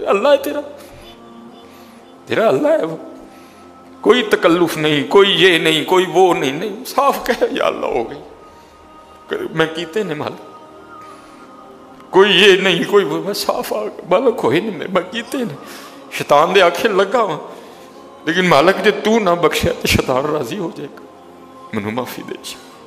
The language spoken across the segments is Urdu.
अल्लाह है तेरा अल्लाह है वो, कोई तकल्लुफ नहीं, कोई ये नहीं, कोई वो नहीं, साफ कह या अल्लाह हो गई, मैं कीते ने मालिक, कोई ये नहीं, कोई वो, मैं साफ आ मालिक होए नहीं, मैं कीते ने, शैतान दे आखे लगा वहां, लेकिन मालिक जे तू ना बख्शा तो शैतान राजी हो जाएगा, मैनू माफी दे।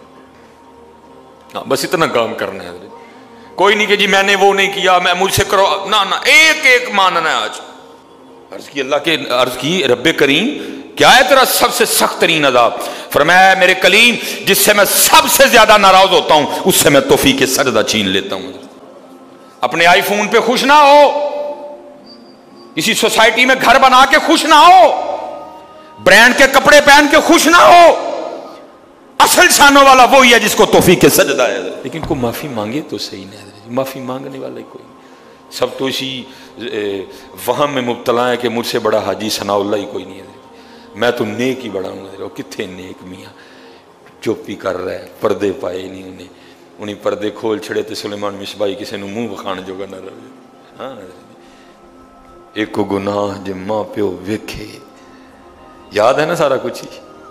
हाँ, बस इतना काम करना है, कोई नहीं कि जी मैंने वो नहीं किया, मैं मुझसे करो ना ना, एक एक मानना है। आज अर्ज की अल्लाह के, अर्ज की रब्बे करीम क्या है तेरा सबसे सख्त तरीन अजाब? फरमाया मेरे कलीम जिससे मैं सबसे ज्यादा नाराज होता हूं उससे मैं तौफीक सजदा छीन लेता हूं। अपने आईफोन पे खुश ना हो, किसी सोसाइटी में घर बना के खुश ना हो, ब्रांड के कपड़े पहन के खुश ना हो, असल शानों वाला वही है जिसको तौफीक सजदा है। लेकिन को माफी मांगे तो सही नहीं, माफी मांगने वाला ही कोई, सब तो इसी वहम में मुब्तला है कि मुझसे बड़ा हाजी सनाउल्लाह ही कोई नहीं है, मैं तो नेक ही बड़ा हूँ। कितने नेक मियाँ, चुप्पी कर रहा है, पर्दे पाए नहीं उन्हें पर्दे खोल छड़े तो सुलेमान मिसबाई किसी ने मुंह विखाण जोगा न रहे। हाँ, एक गुनाह जे माँ प्यो वेखे, याद है ना सारा कुछ ही,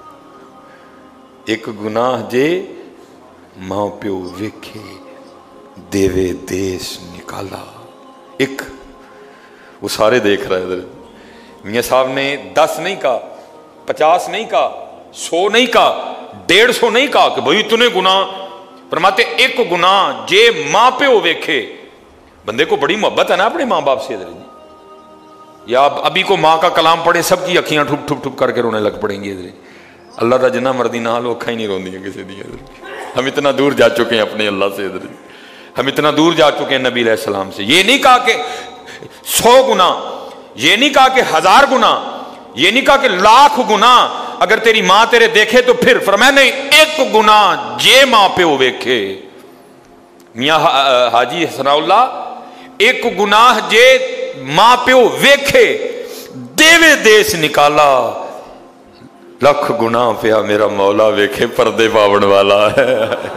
एक गुनाह जे माँ प्यो वेखे देवे देश निकाला। एक वो सारे देख रहे हैं, मियाँ साहब ने 10 नहीं कहा, 50 नहीं कहा, 100 नहीं कहा, 150 नहीं कहा कि भाई तूने गुनाह, फरमाते एक गुनाह जे माँ प्यो वेखे। बंदे को बड़ी मोहब्बत है ना अपने माँ बाप से, या अभी को माँ का कलाम पढ़े सबकी अखियां ठुप ठुप ठुप करके रोने लग पड़ेंगी। अल्लाह का जिन्ना मर्दी ना लो अखा ही नहीं रोंदी किसी दी। हम इतना दूर जा चुके हैं अपने अल्लाह से, हम इतना दूर जा चुके हैं नबी अलैहिस्सलाम से। ये नहीं कहा कि 100 गुना, ये नहीं कहा कि 1000 गुना, ये नहीं कहा कि 1,00,000 गुना अगर तेरी माँ तेरे देखे तो फिर, फरमाया नहीं एक गुना जे माँ प्यो वेखे। मियाँ हाजी सनाउल्लाह एक गुनाह जे माँ प्यो वेखे देवे देश निकाला, 1,00,000 गुनाह पिया मेरा मौला वेखे पर्दे पावन वाला है।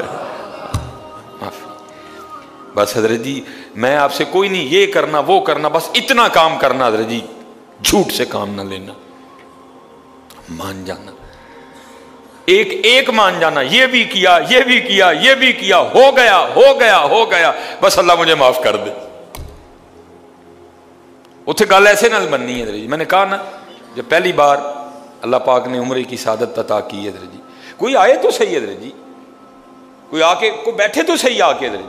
बस हजरत जी मैं आपसे कोई नहीं ये करना वो करना, बस इतना काम करना हजरत जी, झूठ से काम ना लेना, मान जाना, एक एक मान जाना, ये भी किया ये भी किया ये भी किया, हो गया हो गया हो गया, बस अल्लाह मुझे माफ कर दे। उसे गल ऐसे नाल बननी है जी। मैंने कहा ना जब पहली बार अल्लाह पाक ने उम्र की सादत अता की है जी, कोई आए तो सही है जी, कोई आके कोई बैठे तो सही आके जी।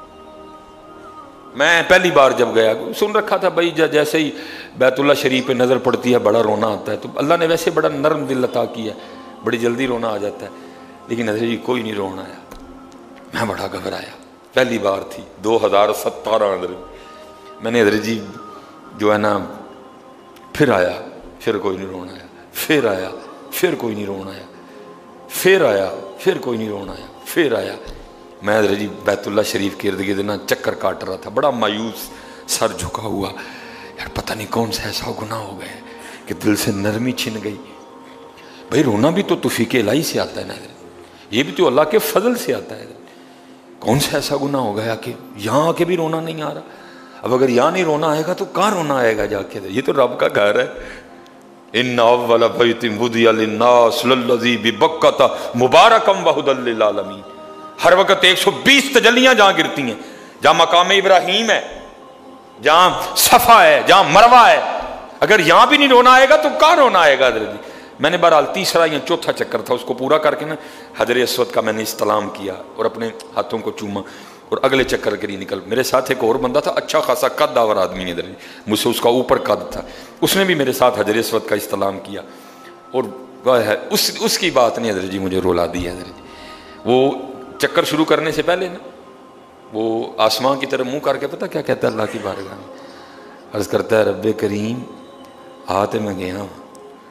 मैं पहली बार जब गया सुन रखा था भाई जैसे ही बैतुल्ला शरीफ पे नज़र पड़ती है बड़ा रोना आता है, तो अल्लाह ने वैसे बड़ा नरम दिल अता किया, बड़ी जल्दी रोना आ जाता है, लेकिन हजरत जी कोई नहीं रोना आया। मैं बड़ा घबराया, पहली बार थी 2017 अंदर, मैंने हजरत जी जो है ना फिर आया, फिर कोई नहीं रोना आया, फिर आया फिर कोई नहीं रोना आया, फिर आया फिर कोई नहीं रोना आया, फिर आया। मैं हजरत जी बैतुल्ला शरीफ के इर्द गिर्द ना चक्कर काट रहा था, बड़ा मायूस, सर झुका हुआ, यार पता नहीं कौन सा ऐसा गुनाह हो गया कि दिल से नरमी छिन गई। भाई रोना भी तो तौफीक इलाही से आता है ना, ये भी तो अल्लाह के फजल से आता है। कौन सा ऐसा गुनाह हो गया कि यहाँ आके भी रोना नहीं आ रहा? अब अगर यहाँ नहीं रोना आएगा तो कहाँ रोना आएगा जाके? ये तो रब का घर है। इन्ना अव्वल बैतिन वुदिअ लिन्नास लल्लज़ी बिबक्कता मुबारकम व हुदल लिल आलमीन। हर वक्त 120 तजल्लियां जहां गिरती हैं, जहां मकाम इब्राहिम है, जहां सफा है, जहां मरवा है, अगर यहां भी नहीं रोना आएगा तो कहाँ रोना आएगा? हजरत जी मैंने बहरहाल तीसरा या चौथा चक्कर था, उसको पूरा करके ना हजर अस्वद का मैंने इस्तलाम किया और अपने हाथों को चूमा और अगले चक्कर के लिए निकल। मेरे साथ एक और बंदा था, अच्छा खासा कद दावर आदमी है, इधर मुझसे उसका ऊपर कद था, उसने भी मेरे साथ हजर अस्वद का इस्तलाम किया और वह है उसकी बात नहीं हजरत जी मुझे रुला दी है। हजरत जी वो चक्कर शुरू करने से पहले ना वो आसमान की तरफ मुंह करके पता क्या कहता है अल्लाह की बारगाह में, अर्ज करता है रब्बे करीम आते मैं गया हूँ,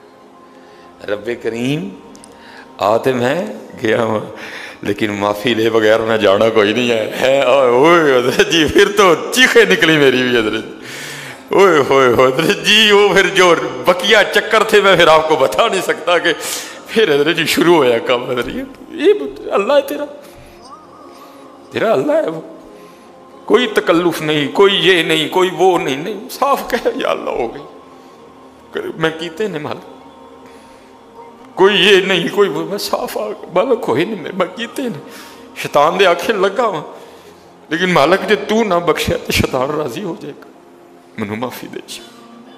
रब्बे करीम आते मैं गया हूँ, लेकिन माफ़ी ले बगैर मैं जाना कोई नहीं है। हजरत जी फिर तो चीखें निकली मेरी भी हजरत। ओए होए हजरत जी वो फिर जो बकिया चक्कर थे मैं फिर आपको बता नहीं सकता कि फिर हजरत जी शुरू होया काम। हजरत ये अल्लाह है तेरा अल्लाह है वो, کوئی تکلف نہیں، کوئی یہ نہیں، کوئی وہ نہیں، نہیں صاف کہے یا اللہ ہو گئی، میں کیتے نے مالک، کوئی یہ نہیں کوئی وہ، میں صاف مالک ہوئے نہیں، میں کیتے نے شیطان دے آنکھیں لگا ہوا، لیکن مالک جے تو نہ بخشے تو شیطان راضی ہو جائے گا، منو معافی دے جی۔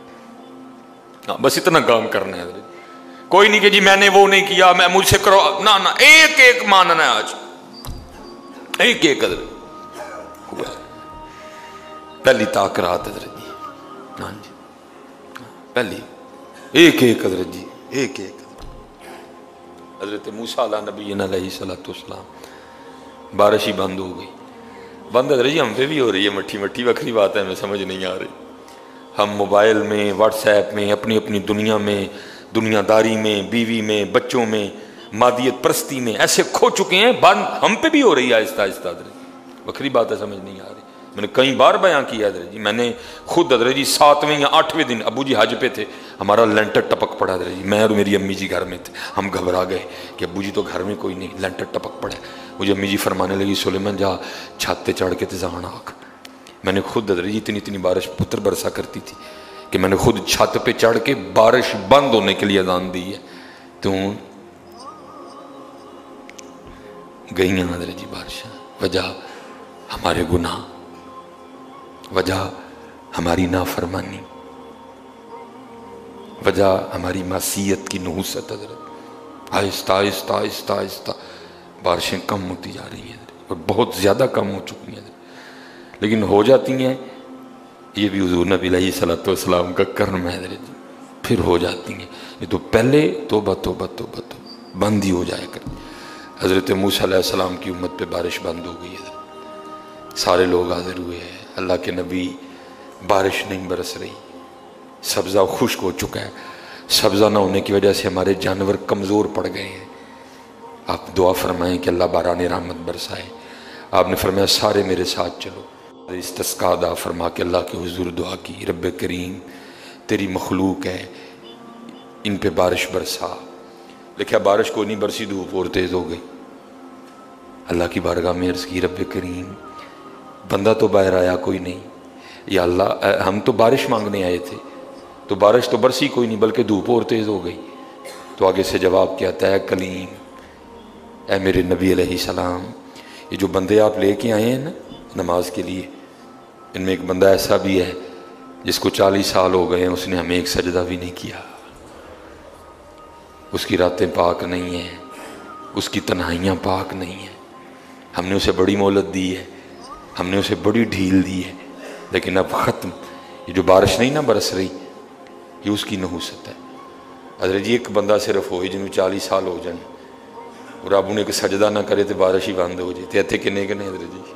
بس اتنا کام کرنا ہے، کوئی نہیں کہ جی میں نے وہ نہیں کیا، میں مجھ سے کرو، نہ نہ، ایک ایک ماننا ہے آج، ایک ایک قدر ہوا ہے۔ پہلی طاق رات حضرت جی، ہاں جی پہلی ایک ایک حضرت جی، ایک ایک حضرت موسیٰ علیہ نبی علیہ السلام، بارش ہی بند ہو گئی، بند حضرت جی ہم پہ بھی ہو رہی ہے، مٹھی مٹھی وکری بات ہے، ہمیں سمجھ نہیں آ رہی، ہم موبائل میں، واٹس ایپ میں، اپنی اپنی دنیا میں، دنیا داری میں، بیوی میں، بچوں میں، مادیت پرستی میں ایسے کھو چکے ہیں، بند ہم پہ بھی ہو رہی ہے آہستہ آہستہ حضرت، وکری بات ہے، سمجھ نہیں آ رہی۔ میں نے کئی بار بیان کیا حضرت جی، میں نے خود حضرت جی 7ویں یا 8ویں دن ابو جی حج پہ تھے، ہمارا لینٹر ٹپک پڑا حضرت جی، میں اور میری امی جی گھر میں تھے، ہم گھبرا گئے کہ ابو جی تو گھر میں کوئی نہیں، لینٹر ٹپک پڑا ہے، مجھے امی جی فرمانے لگی سلیمان جا چھت پہ چڑھ کے تزان آگ، میں نے خود حضرت جی اتنی بارش پتر برسا کرتی تھی کہ میں نے خود چھت پہ چڑھ کے بارش بند ہونے کے لیے اذان دی ہے، تو گئی ہیں حضرت جی بارشیں، وجہ ہمارے گناہ، وجہ ہماری نافرمانی، وجہ ہماری معصیت کی نحوست حضرت، آہستہ آہستہ آہستہ آہستہ بارشیں کم ہوتی جا رہی ہیں اور بہت زیادہ کم ہو چکی ہیں، لیکن ہو جاتی ہیں، یہ بھی حضور نبی علیہ السلام کا کرم ہے حضرت جی، پھر ہو جاتی ہیں، یہ تو پہلے توبہ توبہ توبہ توبہ بند ہی ہو جائے کر۔ حضرت موسیٰ علیہ السلام کی امت پہ بارش بند ہو گئی ہے، سارے لوگ حاضر ہوئے ہیں، اللہ کے نبی، بارش نہیں برس رہی، سبزہ خشک ہو چکا ہے، سبزہ نہ ہونے کی وجہ سے ہمارے جانور کمزور پڑ گئے ہیں، آپ دعا فرمائیں کہ اللہ باران رحمت برسائے۔ آپ نے فرمایا سارے میرے ساتھ چلو، استسقاء ادا فرما کے اللہ کے حضور دعا کی، رب کریم تیری مخلوق ہے، ان پہ بارش برسا، لکھا بارش کو نہیں برسی، دھوپ اور تیز ہو گئی، اللہ کی بارگاہ میں عرض کی رب کریم بندہ تو باہر آیا کوئی نہیں، یا اللہ ہم تو بارش مانگنے آئے تھے، تو بارش تو برسی کوئی نہیں بلکہ دھوپ اور تیز ہو گئی، تو آگے سے جواب کیا تھا، اے کلیم، اے میرے نبی علیہ السلام، یہ جو بندے آپ لے کے آئے ہیں نا نماز کے لیے، ان میں ایک بندہ ایسا بھی ہے جس کو 40 سال ہو گئے ہیں، اس نے ہمیں ایک سجدہ بھی نہیں کیا، اس کی راتیں پاک نہیں ہیں، اس کی تنہائیاں پاک نہیں ہیں، ہم نے اسے بڑی مہلت دی ہے، ہم نے اسے بڑی ڈھیل دی ہے، لیکن اب ختم، یہ جو بارش نہیں نہ برس رہی، یہ اس کی نحوست ہے۔ حضرت جی ایک بندہ صرف ہوئی جنہوں 40 سال ہو جائیں اور اب انہیں کہ سجدہ نہ کرے تو بارش ہی بند ہو جائے، اتنے کنے کنے حضرت جی،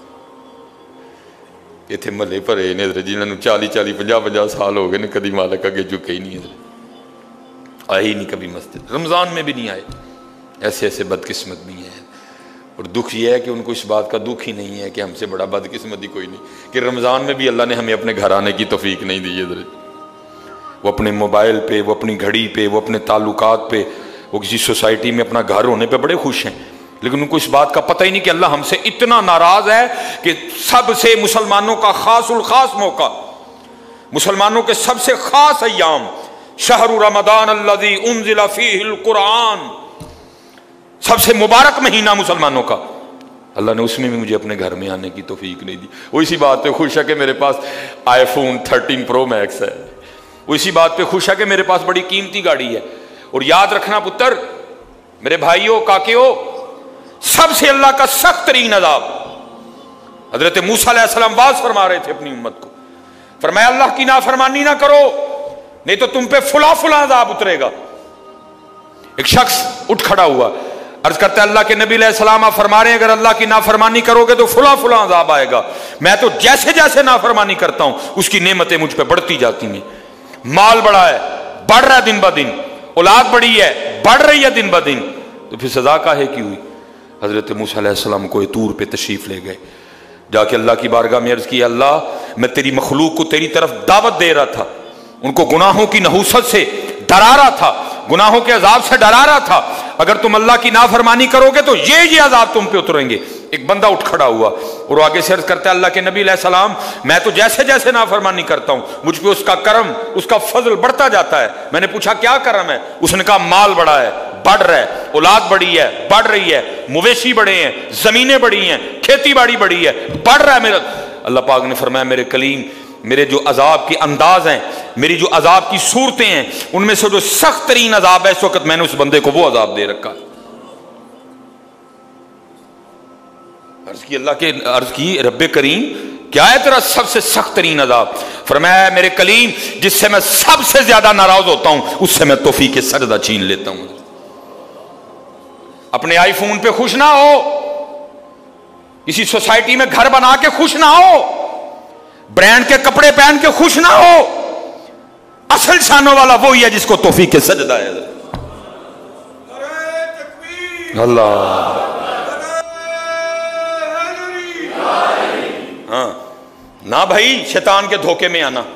اتنے محلے بھرے نے حضرت جی، انہوں 40 50 سال ہو گئے نے، کدی مالک اگے جھکے ہی نہیں حضرت، آئے ہی نہیں کبھی مسجد، رمضان میں بھی نہیں آئے، ایسے ایسے بدقسمت بھی ہیں، اور دکھ یہ ہے کہ ان کو اس بات کا دکھ ہی نہیں ہے کہ ہم سے بڑا بدقسمت ہی کوئی نہیں، کہ رمضان میں بھی اللہ نے ہمیں اپنے گھر آنے کی توفیق نہیں دی حضرت، وہ اپنے موبائل پہ، وہ اپنی گھڑی پہ، وہ اپنے تعلقات پہ، وہ کسی سوسائٹی میں اپنا گھر ہونے پہ بڑے خوش ہیں، لیکن ان کو اس بات کا پتہ ہی نہیں کہ اللہ ہم سے اتنا ناراض ہے کہ سب سے مسلمانوں کا خاص الخاص موقع، مسلمانوں کے سب سے خاص ایام، شہر رمضان الذی انزل فیہ القرآن، سب سے مبارک مہینہ مسلمانوں کا، اللہ نے اس میں بھی مجھے اپنے گھر میں آنے کی توفیق نہیں دی، وہ اسی بات پہ خوش ہے کہ میرے پاس آئی فون 13 پرو میکس ہے، وہ اسی بات پہ خوش ہے کہ میرے پاس بڑی قیمتی گاڑی ہے، اور یاد رکھنا پتر، میرے بھائیوں کاکیوں، سب سے اللہ کا سخت ترین عذاب، حضرت موسیٰ علیہ السلام واز فرما رہے تھے اپنی امت کو، فرمایا اللہ کی نافرمانی نہ کرو نہیں تو تم پہ فلاں فلاں عذاب اترے گا۔ ایک شخص اٹھ کھڑا ہوا، عرض کرتا ہے اللہ کے نبی علیہ السلام آپ فرما رہے ہیں اگر اللہ کی نافرمانی کرو گے تو فلاں فلاں عذاب آئے گا، میں تو جیسے جیسے نافرمانی کرتا ہوں اس کی نعمتیں مجھ پہ بڑھتی جاتی ہیں، مال بڑا ہے، بڑھ رہا ہے دن بہ دن، اولاد بڑی ہے، بڑھ رہی ہے دن بہ دن، تو پھر سزا کاہے کی ہوئی؟ حضرت موسیٰ علیہ السلام کو طور پہ تشریف لے گئے، جا کے اللہ کی بارگاہ میں عرض کیا اللہ میں تیری مخلوق کو تیری طرف دعوت دے رہا تھا، ان کو گناہوں کی نحوست سے ڈرا رہا تھا، گناہوں کے عذاب سے ڈرا رہا تھا، اگر تم اللہ کی نافرمانی کرو گے تو یہ عذاب تم پہ اتریں گے، ایک بندہ اٹھ کھڑا ہوا اور آگے سے عرض کرتا ہے اللہ کے نبی علیہ السلام میں تو جیسے جیسے نافرمانی کرتا ہوں مجھ پہ اس کا کرم اس کا فضل بڑھتا جاتا ہے. میں نے پوچھا کیا کرم ہے؟ اس نے کہا مال بڑا ہے، بڑھ رہا ہے، اولاد بڑی ہے، بڑھ رہی ہے، مویشی بڑے ہیں، زمینیں بڑی ہیں، کھیتی باڑی بڑی ہے، بڑھ رہا ہے میرا. اللہ پاک نے فرمایا میرے کلیم میرے جو عذاب کے انداز ہیں، میری جو عذاب کی صورتیں ہیں، ان میں سے جو سخت ترین عذاب ہے اس وقت میں نے اس بندے کو وہ عذاب دے رکھا. عرض کی رب کریم کیا ہے تیرا سب سے سخت ترین عذاب؟ فرمایا میرے کلیم جس سے میں سب سے زیادہ ناراض ہوتا ہوں اس سے میں توفیق سجدہ چھین لیتا ہوں. اپنے آئی فون پہ خوش نہ ہو، کسی سوسائٹی میں گھر بنا کے خوش نہ ہو، برانڈ کے کپڑے پہن کے خوش نہ ہو. اصل شانوں والا وہی ہے جس کو توفیق سجدہ ہے. اللہ ہاں نہ بھائی شیطان کے دھوکے میں آنا.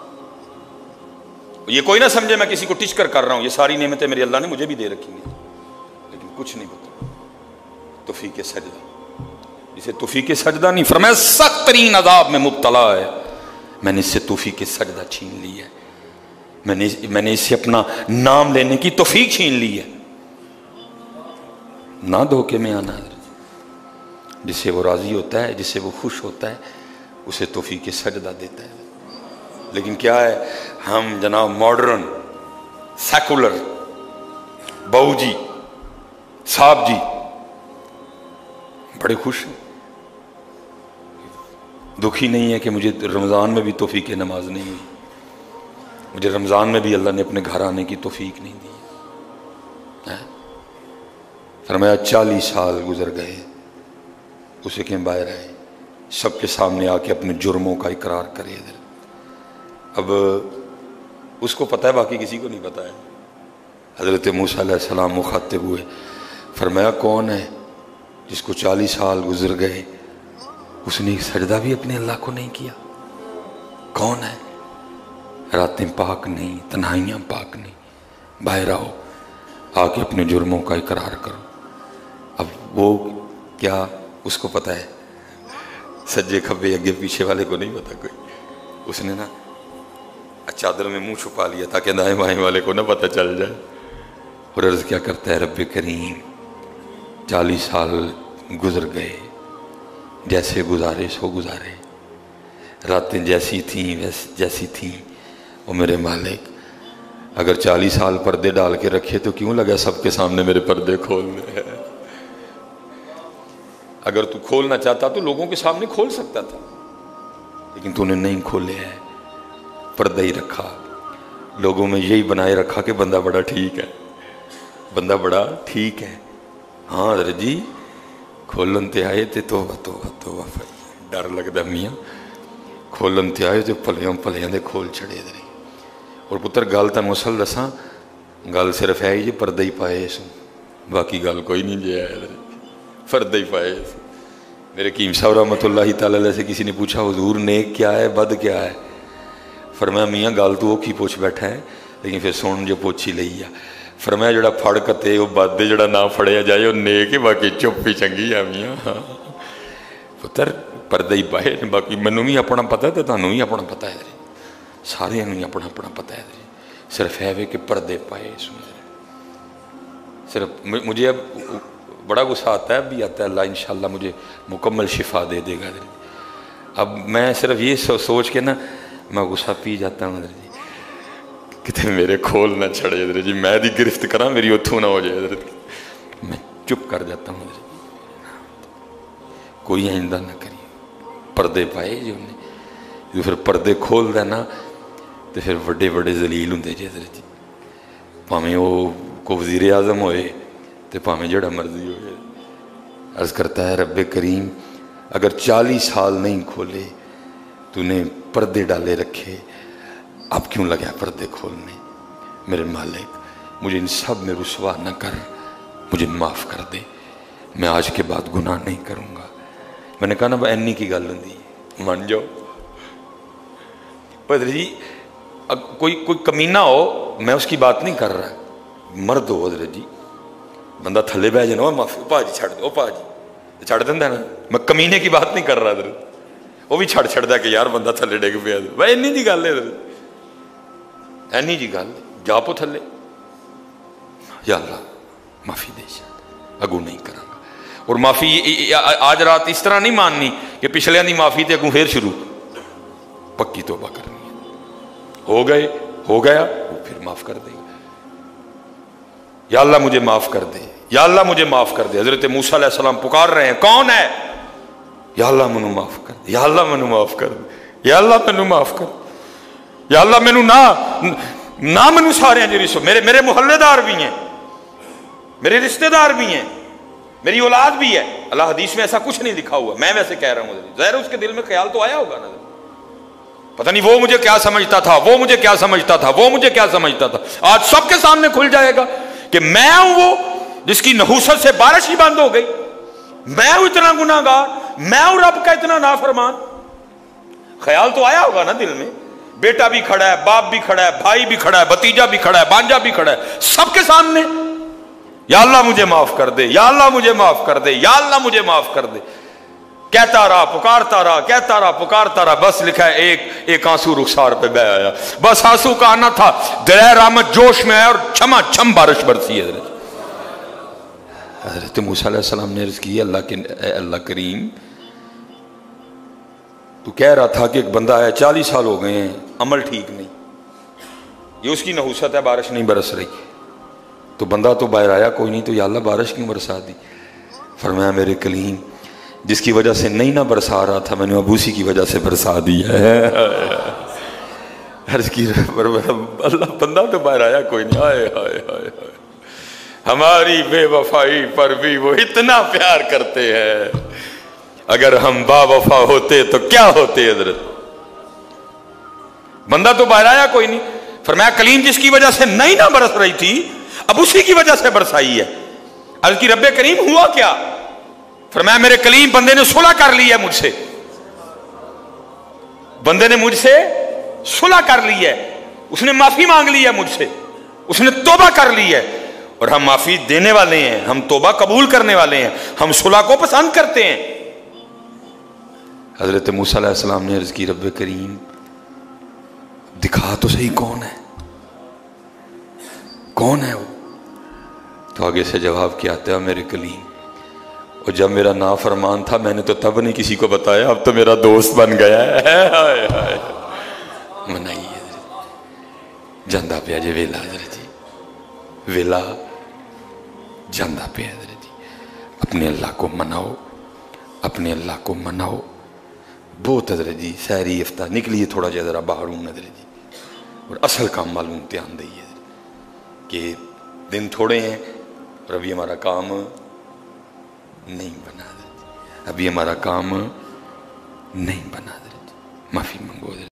یہ کوئی نہ سمجھے میں کسی کو ٹچ کر رہا ہوں، یہ ساری نعمتیں میری اللہ نے مجھے بھی دے رکھی ہیں، لیکن کچھ نہیں پتا توفیق سجدہ. اسے توفیق سجدہ نہیں فرمایا سخت ترین عذاب میں مبتلا ہے، میں نے اس سے توفیق سجدہ چھین لی ہے، میں نے اس سے اپنا نام لینے کی توفیق چھین لی ہے. نہ دھوکے میں آنا. جس سے وہ راضی ہوتا ہے، جس سے وہ خوش ہوتا ہے، اسے توفیق سجدہ دیتا ہے. لیکن کیا ہے ہم جناب ماڈرن سیکولر بہو جی صاحب جی بڑے خوش ہیں. دکھی نہیں ہے کہ مجھے رمضان میں بھی توفیق نماز نہیں ہوئی، مجھے رمضان میں بھی اللہ نے اپنے گھر آنے کی توفیق نہیں دی. فرمایا 40 سال گزر گئے، اسے کہ باہر آئے سب کے سامنے آ کے اپنے جرموں کا اقرار کرے. اب اس کو پتہ ہے، باقی کسی کو نہیں پتہ ہے. حضرت موسیٰ علیہ السلام مخاطب ہوئے، فرمایا کون ہے جس کو 40 سال گزر گئے اس نے ایک سجدہ بھی اپنے اللہ کو نہیں کیا؟ کون ہے؟ راتیں پاک نہیں، تنہائیاں پاک نہیں، باہر آؤ آ کے اپنے جرموں کا اقرار کرو. اب وہ کیا اس کو پتہ ہے؟ سجے کھبے اگے پیچھے والے کو نہیں پتا کوئی. اس نے نا چادر میں منہ چھپا لیا تاکہ دائیں بائیں والے کو نہ پتہ چل جائے. اور عرض کیا کرتا ہے رب کریم 40 سال گزر گئے، جیسے گزارے سو گزارے، راتیں جیسی تھیں جیسی تھیں. وہ میرے مالک اگر 40 سال پردے ڈال کے رکھے تو کیوں لگا سب کے سامنے میرے پردے کھولنے ہیں؟ اگر تو کھولنا چاہتا تو لوگوں کے سامنے کھول سکتا تھا، لیکن تو نے نہیں کھولے ہیں، پردہ ہی رکھا. لوگوں میں یہی بنائے رکھا کہ بندہ بڑا ٹھیک ہے، بندہ بڑا ٹھیک ہے. ہاں حضرت جی کھولن تے آئے تے توبہ توبہ توبہ ڈر لگتا میاں. کھولن تے آئے تے پلیاں دے کھول چڑے دے. اور پتر گل تن مسل دساں، گل صرف ہے جی پردہ ہی پائے سو، باقی گل کوئی نہیں جی ہے، پردہ ہی پائے سو. میرے حکیم صاحب رحمۃ اللہ تعالی علیہ سے کسی نے پوچھا حضور نیک کیا ہے بد کیا ہے؟ فرمایا میاں گل تو اوکھی پوچھ بیٹھا ہے لیکن پھر سن جو پوچھی لئی ہے. فرمایا جڑا پھڑ کتے وہ بد ہے، جڑا نہ پھڑیا جائے وہ نیک ہے، باقی چپ ہی چنگی ہے میاں. ہاں پتر پردہ ہی پائے، باقی منوں بھی اپنا پتہ ہے تو تانوں بھی اپنا پتہ ہے، سارے ہی اپنا اپنا پتہ ہے. صرف ہے کہ پردے پائے سن. صرف مجھے اب بڑا غصہ آتا ہے، اب بھی آتا ہے، اللہ انشاءاللہ مجھے مکمل شفا دے دے گا. اب میں صرف یہ سوچ کے نا میں غصہ پی جاتا ہوں حضرت جی کتے میرے کھول نہ چھڑے حضرت جی، میں دی گرفت کرا میری اتھو نہ ہو جائے حضرت. میں چپ کر جاتا ہوں حضرت جی، کوئی آئندہ نہ کری. پردے پائے جو انہیں جو پھر پردے کھول دینا تو پھر بڑے بڑے ذلیل ہوں جی حضرت جی. پاویں وہ کو وزیر اعظم ہوئے تو پاویں جڑا مرضی ہوئے. عرض کرتا ہے رب کریم اگر 40 سال نہیں کھولے تو نے پردے ڈالے رکھے، اب کیوں لگا پردے کھولنے؟ میرے مالک مجھے ان سب میں رسوا نہ کر، مجھے معاف کر دے، میں آج کے بعد گناہ نہیں کروں گا. میں نے کہا نا اینی کی گل ہوں من جاؤ. پدر جی کوئی کمینہ ہو میں اس کی بات نہیں کر رہا، مرد ہو حضرت جی بندہ تھلے بہ جانا معافی پا جی چھڑ دو پا جی چھڑ دینا نا, میں کمینے کی بات نہیں کر رہا حضرت, وہ بھی چھڑ چھڑ دا کہ یار بندہ تھلے ڈگ پیا بھائی اینی جی گل ہے حضرت, اینی جی گل جا پو تھلے, یا اللہ معافی دے اگوں نہیں کروں گا. اور معافی آج رات اس طرح نہیں ماننی کہ پچھلیاں دی معافی تے اگوں پھر شروع, پکی توبہ کرنی ہے, ہو گئے ہو گیا وہ پھر معاف کر دے گا. یا اللہ مجھے معاف کر دے, یا اللہ مجھے معاف کر دے. حضرت موسیٰ علیہ السلام پکار رہے ہیں, کون ہے؟ یا اللہ مینوں معاف کر دے, یا اللہ مینوں معاف کر دے, یا اللہ مینوں معاف کر دے, یا اللہ مینوں نہ مینوں سارے جی میرے محلے دار بھی ہیں, میرے رشتہ دار بھی ہیں, میری اولاد بھی ہے. اللہ حدیث میں ایسا کچھ نہیں لکھا ہوا, میں ویسے کہہ رہا ہوں, ظاہر اس کے دل میں خیال تو آیا ہوگا نا, پتہ نہیں وہ مجھے کیا سمجھتا تھا, وہ مجھے کیا سمجھتا تھا, وہ مجھے کیا سمجھتا تھا. آج سب کے سامنے کھل جائے گا کہ میں ہوں وہ جس کی نحوست سے بارش ہی بند ہو گئی, میں ہوں اتنا گناہ گار, میں ہوں رب کا اتنا نافرمان. خیال تو آیا ہوگا نا دل میں, بیٹا بھی کھڑا ہے, باپ بھی کھڑا ہے, بھائی بھی کھڑا ہے, بھتیجا بھی کھڑا ہے, بانجا بھی کھڑا ہے, سب کے سامنے یا اللہ مجھے معاف کر دے, یا اللہ مجھے معاف کر دے, یا اللہ مجھے معاف کر دے. کہتا رہا پکارتا رہا, کہتا رہا پکارتا رہا, بس لکھا ہے ایک آنسو رخسار پہ بہ آیا, بس آنسو کا آنا تھا, دلیر رحمت جوش میں ہے اور چھما چھم بارش برسی ہے. حضرت موسیٰ علیہ السلام نے عرض کی, اللہ کریم تو کہہ رہا تھا کہ ایک بندہ ہے 40 سال ہو گئے ہیں, عمل ٹھیک نہیں, یہ اس کی نحوست ہے, بارش نہیں برس رہی, تو بندہ تو باہر آیا کوئی نہیں, تو یا اللہ بارش کیوں برسا دی؟ فرمایا میرے کلیم جس کی وجہ سے نہیں نہ برسا رہا تھا, میں نے ابوسی کی وجہ سے برسا دی ہے. عرض کی اللہ بندہ تو باہر آیا کوئی نہیں, ہائے ہائے ہائے ہائے, ہماری بے وفائی پر بھی وہ اتنا پیار کرتے ہیں, اگر ہم با وفا ہوتے تو کیا ہوتے حضرت. بندہ تو باہر آیا کوئی نہیں, فرمایا کلیم جس کی وجہ سے نہیں نہ برس رہی تھی اب اسی کی وجہ سے برسائی ہے. عرض کی رب کریم ہوا کیا؟ فرمایا میرے کلیم بندے نے صلح کر لی ہے مجھ سے, بندے نے مجھ سے صلح کر لی ہے, اس نے معافی مانگ لی ہے مجھ سے, اس نے توبہ کر لی ہے, اور ہم معافی دینے والے ہیں, ہم توبہ قبول کرنے والے ہیں, ہم صلح کو پسند کرتے ہیں. حضرت موسیٰ علیہ السلام نے عرض کی رب کریم دکھا تو صحیح کون ہے, کون ہے وہ؟ تو آگے سے جواب کیا آتا ہے, میرے کلیم اور جب میرا نافرمان تھا میں نے تو تب نہیں کسی کو بتایا, اب تو میرا دوست بن گیا ہے. منائیے جاندہ پہ جی ویلا حضرت جی, ویلا جاندہ پہ حضرت جی. اپنے اللہ کو مناؤ, اپنے اللہ کو مناؤ. بہت حضرت جی سحری افطار نکلیے تھوڑا جا ذرا باہر ہوں حضرت جی, اور اصل کام معلوم دھیان دئیے کہ دن تھوڑے ہیں اور ابھی ہمارا کام نہیں بنا حضرت, ابھی ہمارا کام نہیں بنا حضرت. معافی منگو حضرت.